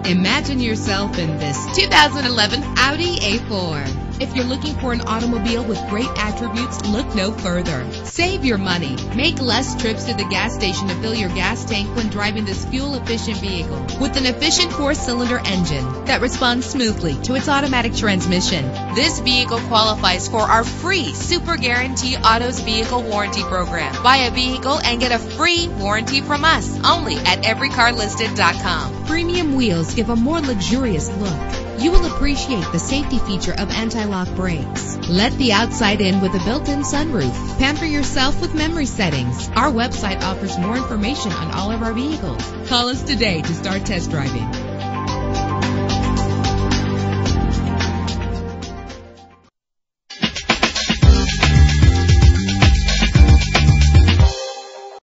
Imagine yourself in this 2011 Audi A4. If you're looking for an automobile with great attributes, look no further. Save your money. Make less trips to the gas station to fill your gas tank when driving this fuel-efficient vehicle. With an efficient 4-cylinder engine that responds smoothly to its automatic transmission, this vehicle qualifies for our free Super Guarantee Autos Vehicle Warranty Program. Buy a vehicle and get a free warranty from us only at everycarlisted.com. Premium wheels give a more luxurious look. You will appreciate the safety feature of anti-lock brakes. Let the outside in with a built-in sunroof. Pamper yourself with memory settings. Our website offers more information on all of our vehicles. Call us today to start test driving.